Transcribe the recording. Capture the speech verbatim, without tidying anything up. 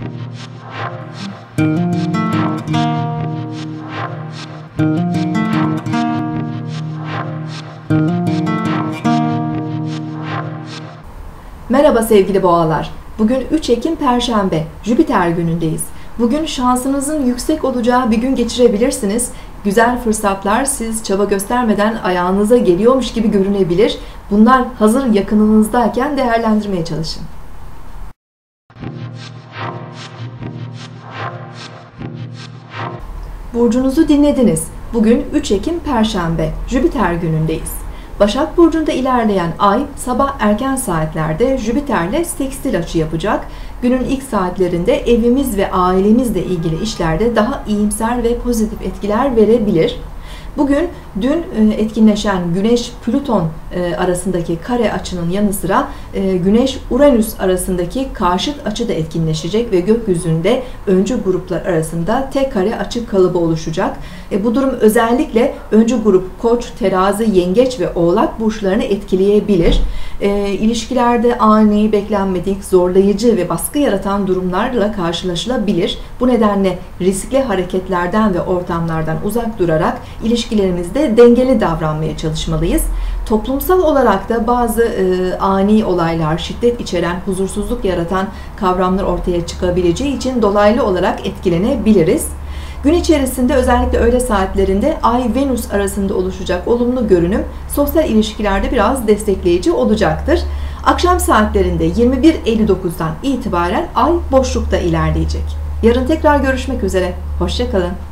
Merhaba sevgili boğalar. Bugün üç Ekim Perşembe, Jüpiter günündeyiz. Bugün şansınızın yüksek olacağı bir gün geçirebilirsiniz. Güzel fırsatlar siz çaba göstermeden ayağınıza geliyormuş gibi görünebilir. Bunlar hazır yakınınızdayken değerlendirmeye çalışın. Burcunuzu dinlediniz. Bugün üç Ekim Perşembe, Jüpiter günündeyiz. Başak Burcu'nda ilerleyen ay sabah erken saatlerde Jüpiter'le sekstil açı yapacak. Günün ilk saatlerinde evimiz ve ailemizle ilgili işlerde daha iyimser ve pozitif etkiler verebilir. Bugün dün etkinleşen Güneş-Plüton arasındaki kare açının yanı sıra Güneş-Uranüs arasındaki karşıt açı da etkinleşecek ve gökyüzünde öncü gruplar arasında tek kare açı kalıbı oluşacak. Bu durum özellikle öncü grup Koç, Terazi, Yengeç ve Oğlak burçlarını etkileyebilir. İlişkilerde ani, beklenmedik, zorlayıcı ve baskı yaratan durumlarla karşılaşılabilir. Bu nedenle riskli hareketlerden ve ortamlardan uzak durarak ilişkilerimizde dengeli davranmaya çalışmalıyız. Toplumsal olarak da bazı e, ani olaylar, şiddet içeren, huzursuzluk yaratan kavramlar ortaya çıkabileceği için dolaylı olarak etkilenebiliriz. Gün içerisinde özellikle öğle saatlerinde Ay-Venüs arasında oluşacak olumlu görünüm sosyal ilişkilerde biraz destekleyici olacaktır. Akşam saatlerinde yirmi bir elli dokuzdan itibaren Ay boşlukta ilerleyecek. Yarın tekrar görüşmek üzere. Hoşça kalın.